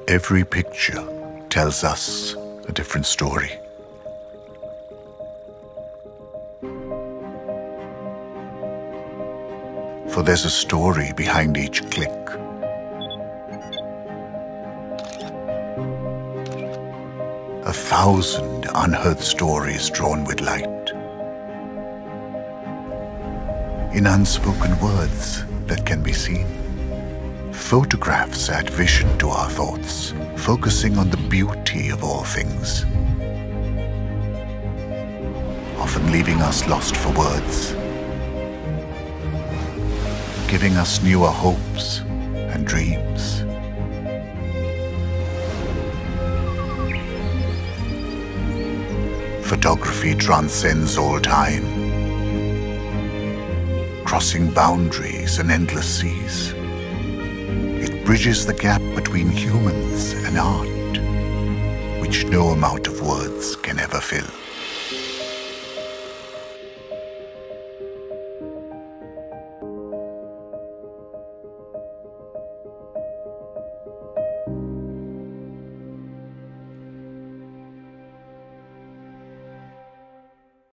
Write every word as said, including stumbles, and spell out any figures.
Every picture tells us a different story. For there's a story behind each click. A thousand unheard stories drawn with light. In unspoken words that can be seen, photographs add vision to our thoughts, focusing on the beauty of all things, often leaving us lost for words, giving us newer hopes and dreams. Photography transcends all time, crossing boundaries and endless seas. It bridges the gap between humans and art, which no amount of words can ever fill.